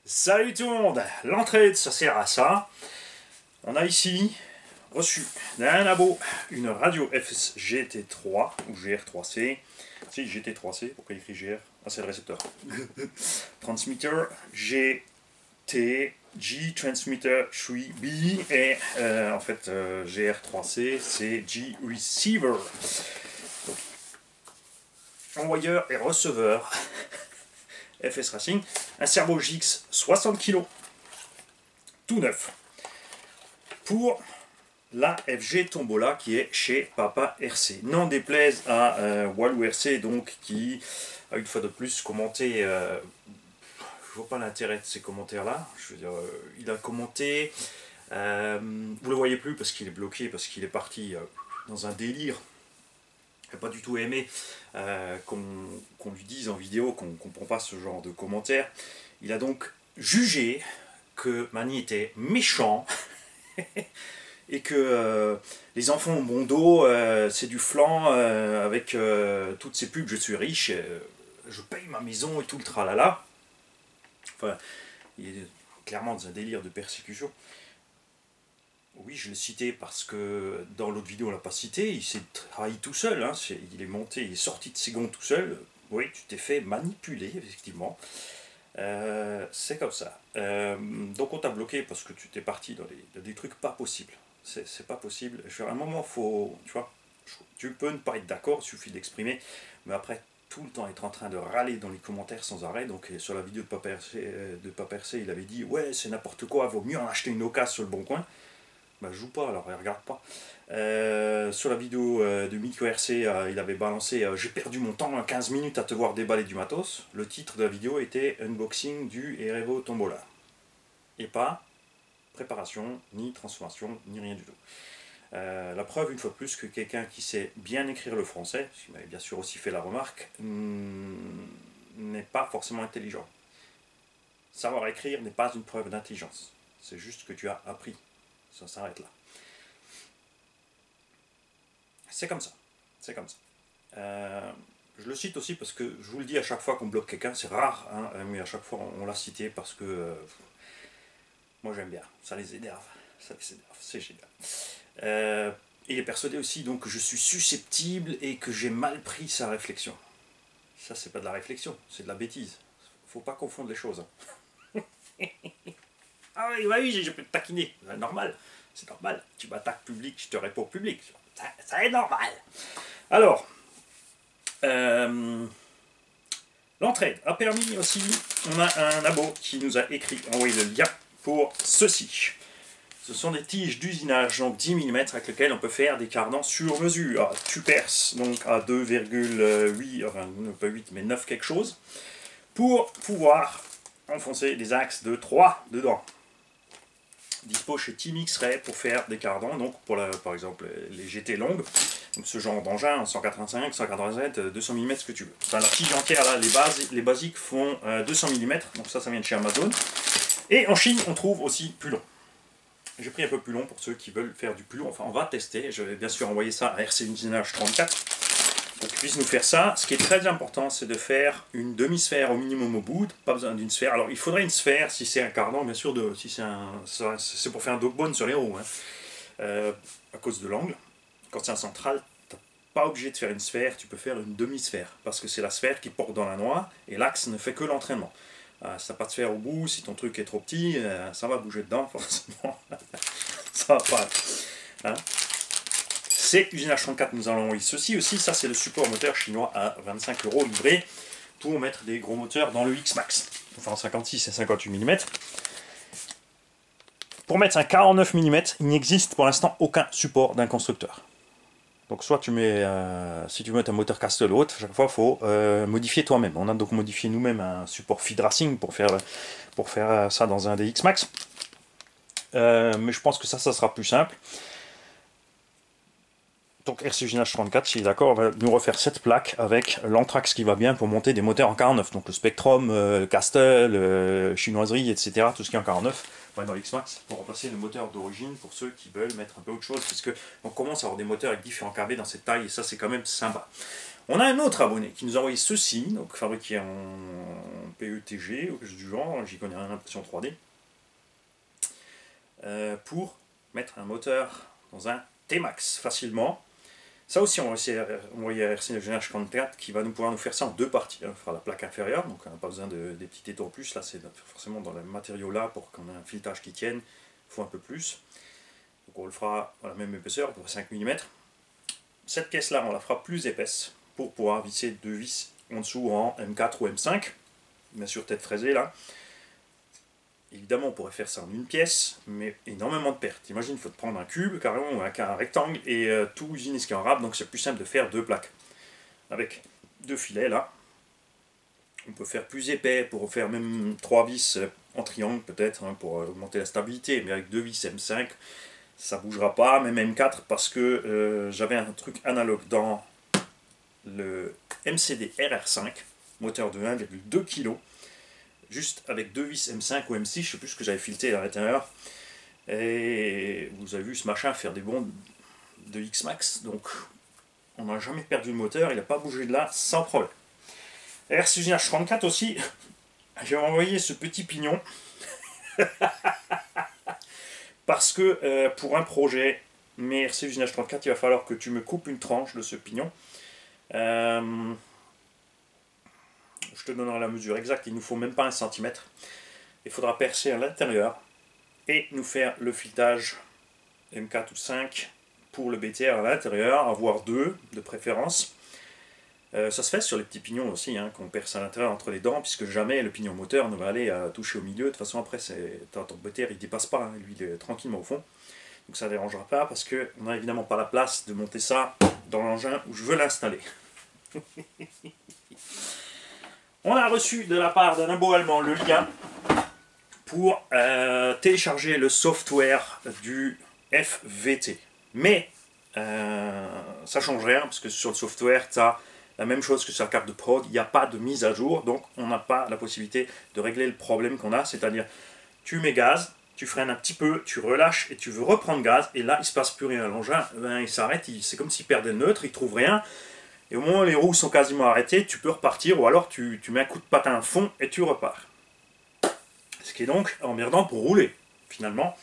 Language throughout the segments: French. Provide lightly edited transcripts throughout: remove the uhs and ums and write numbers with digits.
Salut tout le monde. L'entraide, ça sert à ça. On a ici reçu d'un labo une radio FS-GT3 ou GR3C. Si, GT3C, pourquoi il écrit GR? Ah, c'est le récepteur. Transmitter GT, G Transmitter 3B et en fait GR3C c'est G Receiver. Donc, envoyeur et receveur FS Racing, un Servo GX 60 kg, tout neuf, pour la FG Tombola qui est chez Papa RC. N'en déplaise à Walou RC, donc, qui a une fois de plus commenté, je vois pas l'intérêt de ces commentaires-là, je veux dire, il a commenté, vous le voyez plus parce qu'il est bloqué, parce qu'il est parti dans un délire. Pas du tout aimé qu'on lui dise en vidéo qu'on ne comprend pas ce genre de commentaires. Il a donc jugé que Mani était méchant et que les enfants au bon dos, c'est du flan avec toutes ces pubs, je suis riche, je paye ma maison et tout le tralala. Enfin, il est clairement dans un délire de persécution. Oui, je l'ai cité parce que dans l'autre vidéo on l'a pas cité, il s'est trahi tout seul, hein, il est monté, il est sorti de ses gonds tout seul. Oui, tu t'es fait manipuler, effectivement. C'est comme ça. Donc on t'a bloqué parce que tu t'es parti dans des trucs pas possibles. C'est pas possible. À un moment, faut, tu vois, tu peux ne pas être d'accord, il suffit d'exprimer, mais après tout le temps être en train de râler dans les commentaires sans arrêt. Donc sur la vidéo de Papa RC, il avait dit ouais c'est n'importe quoi, vaut mieux en acheter une occasion sur le bon coin. Bah, je joue pas alors, il regarde pas. Sur la vidéo de Miko RC, il avait balancé j'ai perdu mon temps 15 minutes à te voir déballer du matos. Le titre de la vidéo était Unboxing du Erevo Tombola. Et pas préparation, ni transformation, ni rien du tout. La preuve, une fois de plus, que quelqu'un qui sait bien écrire le français, ce qui m'avait bien sûr aussi fait la remarque, n'est pas forcément intelligent. Savoir écrire n'est pas une preuve d'intelligence. C'est juste que tu as appris. Ça s'arrête là. C'est comme ça. C'est comme ça. Je le cite aussi parce que je vous le dis à chaque fois qu'on bloque quelqu'un, c'est rare, hein, mais à chaque fois on l'a cité parce que moi j'aime bien. Ça les énerve. Ça les énerve. C'est génial. Il est persuadé aussi donc que je suis susceptible et que j'ai mal pris sa réflexion. Ça, c'est pas de la réflexion, c'est de la bêtise. Faut pas confondre les choses. Hein. Ah oui, bah oui, je peux te taquiner. C'est normal. C'est normal. Tu m'attaques public, je te réponds public. Ça est normal. Alors, l'entraide a permis aussi, on a un abo qui nous a envoyé le lien pour ceci. Ce sont des tiges d'usinage, donc 10 mm, avec lesquelles on peut faire des cardans sur mesure. Tu perces donc à 2,8, enfin pas 8, mais 9 quelque chose, pour pouvoir enfoncer des axes de 3 dedans. Dispo chez Team X-Ray pour faire des cardans, donc pour par exemple les GT longues, donc ce genre d'engin en 185, 187, 200 mm, ce que tu veux. Enfin, la tige entière, là, les basiques font 200 mm, donc ça vient de chez Amazon. Et en Chine, on trouve aussi plus long. J'ai pris un peu plus long pour ceux qui veulent faire du plus long. Enfin, on va tester. Je vais bien sûr envoyer ça à RC Usinage 34 pour qu'ils puissent nous faire ça. Ce qui est très important, c'est de faire une demi-sphère au minimum au bout. Pas besoin d'une sphère. Alors, il faudrait une sphère si c'est un cardan, bien sûr. Si c'est pour faire un dogbone sur les roues. Hein. À cause de l'angle. Quand c'est un central, tu n'es pas obligé de faire une sphère. Tu peux faire une demi-sphère. Parce que c'est la sphère qui porte dans la noix. Et l'axe ne fait que l'entraînement. Si t'as pas de sphère au bout, si ton truc est trop petit, ça va bouger dedans, forcément. Ça va pas. Hein. C'est Usinage 34, nous allons envoyer ceci aussi. Ça, c'est le support moteur chinois à 25 € livré pour mettre des gros moteurs dans le X-Max. Enfin, en 56 et 58 mm. Pour mettre un 49 mm, il n'existe pour l'instant aucun support d'un constructeur. Donc soit tu mets, si tu veux mettre un moteur Castle ou autre, chaque fois il faut modifier toi-même. On a donc modifié nous-mêmes un support Feed Racing pour faire ça dans un DX Max. Mais je pense que ça sera plus simple. Donc RC Usinage 34, si d'accord, on va nous refaire cette plaque avec l'anthrax qui va bien pour monter des moteurs en 49. Donc le Spectrum, le Castle, Chinoiserie, etc. Tout ce qui est en 49. Dans l'X-Max pour remplacer le moteur d'origine pour ceux qui veulent mettre un peu autre chose, puisque on commence à avoir des moteurs avec différents KB dans cette taille et ça c'est quand même sympa. On a un autre abonné qui nous a envoyé ceci, donc fabriqué en PETG ou quelque chose du genre, j'y connais rien, impression 3D, pour mettre un moteur dans un T-Max facilement. Ça aussi, on va envoyer à RC Génération 54 qui va pouvoir nous faire ça en deux parties. On fera la plaque inférieure, donc on n'a pas besoin des petits étaux en plus. Là, c'est forcément dans le matériau là pour qu'on ait un filetage qui tienne. Il faut un peu plus. Donc on le fera à la même épaisseur, pour 5 mm. Cette pièce là, on la fera plus épaisse pour pouvoir visser deux vis en dessous en M4 ou M5. Bien sûr, tête fraisée là. Évidemment, on pourrait faire ça en une pièce, mais énormément de pertes. Imagine, il faut te prendre un cube, carrément, ou un rectangle, et tout usine ce qui est en rab, donc c'est plus simple de faire deux plaques. Avec deux filets, là. On peut faire plus épais, pour faire même 3 vis en triangle, peut-être, hein, pour augmenter la stabilité, mais avec deux vis M5, ça bougera pas, même M4, parce que j'avais un truc analogue dans le MCD RR5, moteur de 1,2 kg, juste avec deux vis M5 ou M6, je ne sais plus ce que j'avais fileté à l'intérieur. Et vous avez vu ce machin faire des bonds de X-Max, donc on n'a jamais perdu le moteur, il n'a pas bougé de là sans problème. RC-34 aussi, j'ai envoyé ce petit pignon, parce que pour un projet, mais RC-34, il va falloir que tu me coupes une tranche de ce pignon. Je te donnerai la mesure exacte, il ne nous faut même pas 1 cm. Il faudra percer à l'intérieur et nous faire le filetage M4 ou 5 pour le BTR à l'intérieur, avoir 2 de préférence. Ça se fait sur les petits pignons aussi, hein, qu'on perce à l'intérieur entre les dents, puisque jamais le pignon moteur ne va aller toucher au milieu. De toute façon, après, ton BTR il ne dépasse pas, hein, lui il est tranquillement au fond. Donc ça ne dérangera pas, parce qu'on n'a évidemment pas la place de monter ça dans l'engin où je veux l'installer. On a reçu de la part d'un abo allemand le lien pour télécharger le software du FVT. Mais ça change rien, parce que sur le software, tu as la même chose que sur la carte de prod, il n'y a pas de mise à jour, donc on n'a pas la possibilité de régler le problème qu'on a, c'est-à-dire tu mets gaz, tu freines un petit peu, tu relâches et tu veux reprendre gaz, et là il ne se passe plus rien. L'engin, ben, il s'arrête, c'est comme s'il perdait le neutre, il ne trouve rien. Et au moment où les roues sont quasiment arrêtées, tu peux repartir, ou alors tu mets un coup de patin à fond et tu repars. Ce qui est donc emmerdant pour rouler, finalement.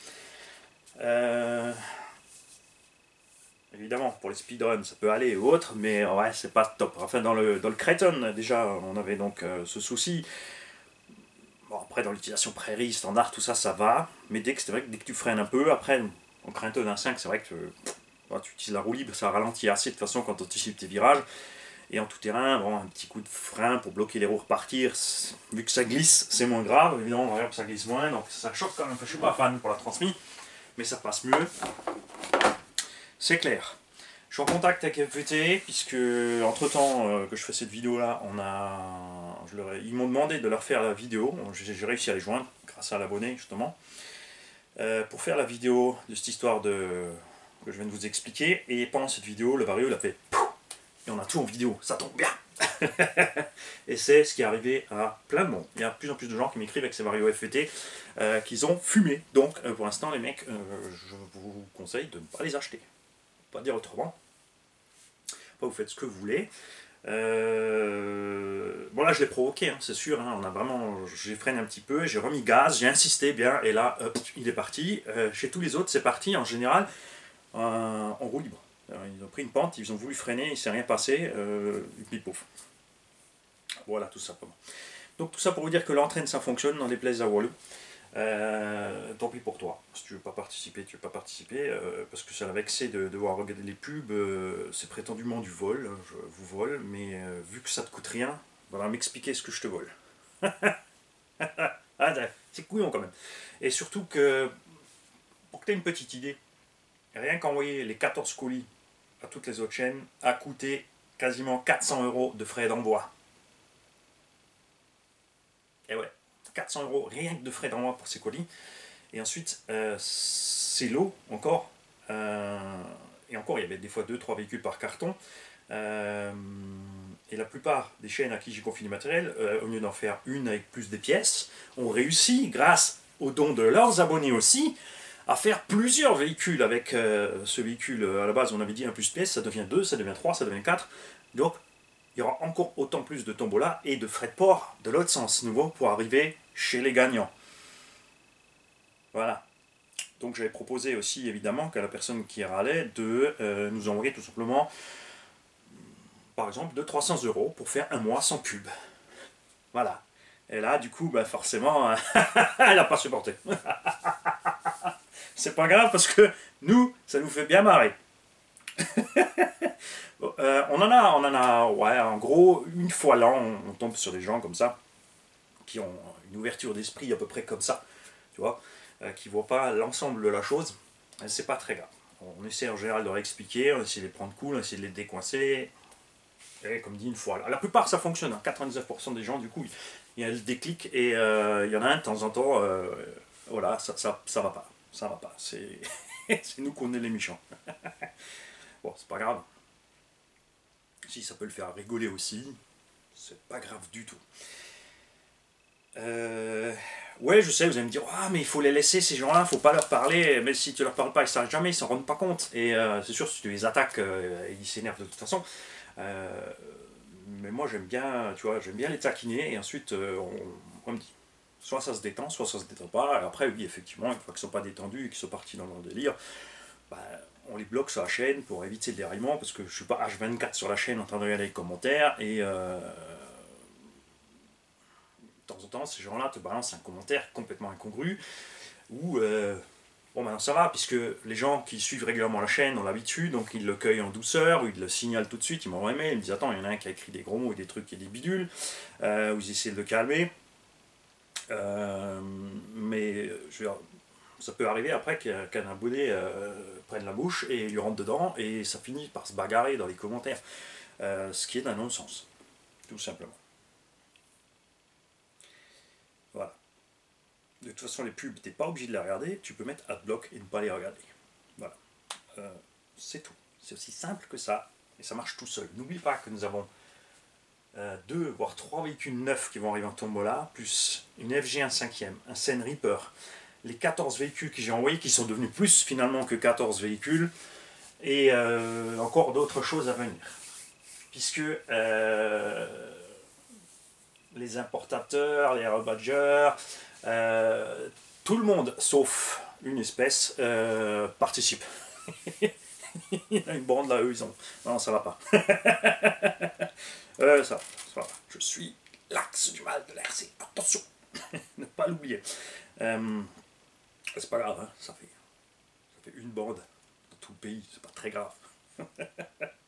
Évidemment, pour les speedruns, ça peut aller ou autre, mais ouais, c'est pas top. Enfin, dans le Creighton, déjà, on avait donc ce souci. Bon, après, dans l'utilisation prairie, standard, tout ça, ça va. Mais c'est vrai que dès que tu freines un peu, après, en Creighton 1.5, c'est vrai que tu utilises la roue libre, ça ralentit assez de toute façon quand tu anticipes tes virages. Et en tout terrain, bon, un petit coup de frein pour bloquer les roues, repartir, vu que ça glisse, c'est moins grave. Évidemment, on regarde que ça glisse moins, donc ça choque quand même. Enfin, je suis pas fan pour la transmise, mais ça passe mieux. C'est clair. Je suis en contact avec FVT, puisque entre temps que je fais cette vidéo là, ils m'ont demandé de leur faire la vidéo. J'ai réussi à les joindre grâce à l'abonné justement, pour faire la vidéo de cette histoire que je viens de vous expliquer. Et pendant cette vidéo, le Vario il a fait pouf, et on a tout en vidéo, ça tombe bien. Et c'est ce qui est arrivé à plein de monde. Il y a de plus en plus de gens qui m'écrivent avec ces Vario FVT qu'ils ont fumé. Donc pour l'instant les mecs, je vous conseille de ne pas les acheter. Pas dire autrement. Après, vous faites ce que vous voulez. Bon là je l'ai provoqué, hein, c'est sûr. Hein, j'ai freiné un petit peu, j'ai remis gaz, j'ai insisté bien, et là hop, il est parti. Chez tous les autres c'est parti en général en roue libre. Alors, ils ont pris une pente, ils ont voulu freiner, il ne s'est rien passé, et puis pouf. Voilà, tout simplement. Donc tout ça pour vous dire que l'entraîne ça fonctionne dans les places à Walou. Tant pis pour toi, si tu veux pas participer, tu veux pas participer, parce que ça l'a vexé de devoir regarder les pubs, c'est prétendument du vol, je vous vole, mais vu que ça te coûte rien, voilà, m'expliquer ce que je te vole. Ah, c'est couillon quand même. Et surtout que, pour que tu aies une petite idée, rien qu'envoyer les 14 colis à toutes les autres chaînes a coûté quasiment 400 € de frais d'envoi. Et ouais. 400 € rien que de frais d'envoi pour ces colis. Et ensuite, c'est l'eau encore. Et encore, il y avait des fois 2-3 véhicules par carton. Et la plupart des chaînes à qui j'ai confié du matériel, au lieu d'en faire une avec plus de pièces, ont réussi, grâce aux dons de leurs abonnés aussi, à faire plusieurs véhicules avec ce véhicule. À la base, on avait dit 1 plus pièces, ça devient 2, ça devient 3, ça devient 4. Donc, il y aura encore autant plus de tombola et de frais de port de l'autre sens, nouveau, pour arriver chez les gagnants. Voilà. Donc j'avais proposé aussi évidemment qu'à la personne qui râlait de nous envoyer tout simplement, par exemple, de 300 € pour faire un mois sans pub. Voilà. Et là, du coup, bah forcément, elle n'a pas supporté. C'est pas grave parce que nous, ça nous fait bien marrer. On en a, ouais, en gros, une fois l'an, on tombe sur des gens comme ça, qui ont une ouverture d'esprit à peu près comme ça, tu vois, qui ne voient pas l'ensemble de la chose. C'est pas très grave. On essaie en général de leur expliquer, on essaie de les prendre cool, on essaie de les décoincer. Et comme dit une fois, la plupart ça fonctionne, hein. 99% des gens, du coup, il y a le déclic et il y en a un de temps en temps, voilà, ça va pas. Ça va pas. C'est nous qu'on est les méchants. Bon, c'est pas grave. Si ça peut le faire rigoler aussi, c'est pas grave du tout. Ouais, je sais, vous allez me dire, ah, mais il faut les laisser, ces gens-là, faut pas leur parler, mais si tu leur parles pas, ils s'arrêtent jamais, ils s'en rendent pas compte. Et c'est sûr, si tu les attaques, ils s'énervent de toute façon. Mais moi, j'aime bien, tu vois, j'aime bien les taquiner, et ensuite, on me dit, soit ça se détend, soit ça se détend pas. Et après, oui, effectivement, une fois qu'ils sont pas détendus et qu'ils sont partis dans leur délire, bah, on les bloque sur la chaîne pour éviter le déraillement, parce que je suis pas H24 sur la chaîne en train de regarder les commentaires, et de temps en temps, ces gens-là te balancent un commentaire complètement incongru, ou bon, maintenant ça va, puisque les gens qui suivent régulièrement la chaîne ont l'habitude, donc ils le cueillent en douceur, ou ils le signalent tout de suite, ils m'envoient un mail, ils me disent attends, il y en a un qui a écrit des gros mots et des trucs et des bidules, ou ils essaient de le calmer. Mais je veux dire, ça peut arriver après qu'un abonné prenne la bouche et lui rentre dedans, et ça finit par se bagarrer dans les commentaires, ce qui est d'un non-sens, tout simplement. Voilà. De toute façon, les pubs, t'es pas obligé de les regarder, tu peux mettre adblock et ne pas les regarder. Voilà. C'est tout. C'est aussi simple que ça, et ça marche tout seul. N'oublie pas que nous avons 2 voire 3 véhicules neufs qui vont arriver en tombola, plus une FG1 5e, un Seine Reaper, les 14 véhicules que j'ai envoyés, qui sont devenus plus finalement que 14 véhicules, et encore d'autres choses à venir. Puisque les importateurs, les rebadgers, tout le monde, sauf une espèce, participe. Il y a une bande là, eux, ils ont... Non, ça va pas. Ça va. Je suis l'axe du mal de l'RC. Attention, ne pas l'oublier. C'est pas grave, hein. Ça fait une bande dans tout le pays, c'est pas très grave.